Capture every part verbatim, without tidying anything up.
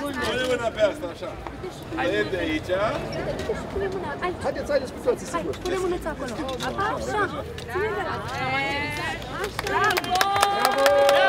Pune mâna pe asta, așa. E de aici. Haideți, haideți cu toții, sigur. Pune mânuța acolo. Așa. Ține de la. Așa. Bravo!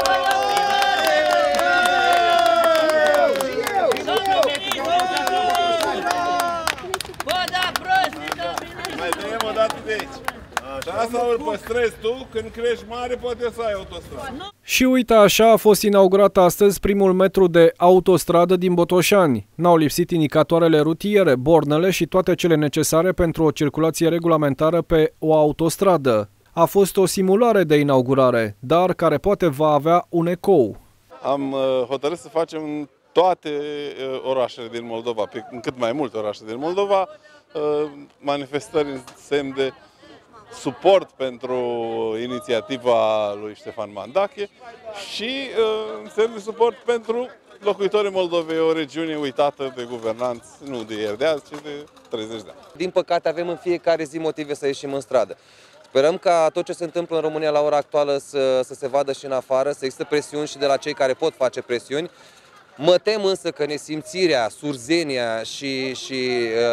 Bă, da, prost! Mai tăiem o dată de aici. Și asta îl păstrezi tu, când crești mare poate să ai autostradă. Și uite așa a fost inaugurat astăzi primul metru de autostradă din Botoșani. N-au lipsit indicatoarele rutiere, bornele și toate cele necesare pentru o circulație regulamentară pe o autostradă. A fost o simulare de inaugurare, dar care poate va avea un ecou. Am uh, hotărât să facem în toate uh, orașele din Moldova, pe, în cât mai multe orașe din Moldova, uh, manifestări în semn de suport pentru inițiativa lui Ștefan Mandache și uh, în semn de suport pentru locuitorii Moldovei, o regiune uitată de guvernanți, nu de ieri de azi, ci de treizeci de ani. Din păcate avem în fiecare zi motive să ieșim în stradă. Sperăm ca tot ce se întâmplă în România la ora actuală să, să se vadă și în afară, să există presiuni și de la cei care pot face presiuni. Mă tem însă că nesimțirea, surzenia și, și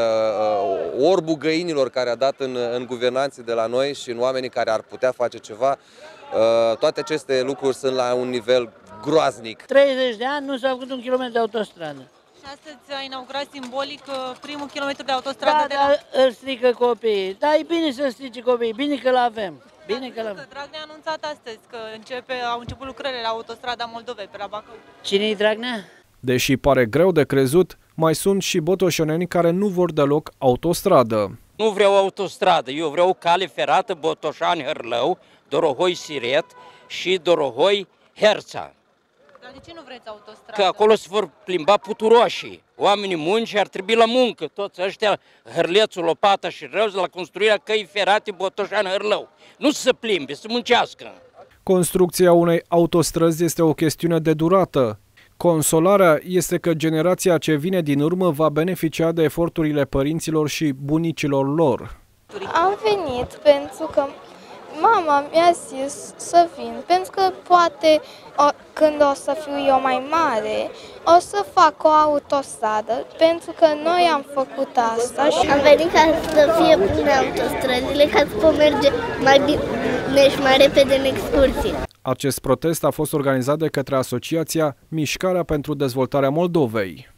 uh, orbul găinilor care a dat în, în guvernanții de la noi și în oamenii care ar putea face ceva, uh, toate aceste lucruri sunt la un nivel groaznic. treizeci de ani nu s-a făcut un kilometru de autostradă. Și astăzi a inaugurat simbolic primul kilometru de autostradă Da, de la... da, îl strică copiii. Da, e bine să strice copiii, bine că l-avem. Bine că l-avem. Dragnea a anunțat astăzi că începe, au început lucrările la autostrada Moldovei, pe la Bacău. Cine-i Dragnea? Deși pare greu de crezut, mai sunt și botoșeneni care nu vor deloc autostradă. Nu vreau autostradă, eu vreau cale ferată Botoșani-Hârlău, Dorohoi-Siret și Dorohoi-Herța. Dar de ce nu vreți autostradă? Că acolo se vor plimba puturoșii. Oamenii munci ar trebui la muncă. Toți ăștia, Hărlețul, Lopata și Răuz, la construirea căi ferate Botoșani-Hârlău. Nu să plimbe, să muncească. Construcția unei autostrăzi este o chestiune de durată. Consolarea este că generația ce vine din urmă va beneficia de eforturile părinților și bunicilor lor. Am venit pentru că mama mi-a zis să vin, pentru că poate o, când o să fiu eu mai mare, o să fac o autostradă, pentru că noi am făcut asta. Și am venit ca să fie bune autostrăzile, ca să pot merge mai bine și mai repede în excursie. Acest protest a fost organizat de către asociația Mișcarea pentru Dezvoltarea Moldovei.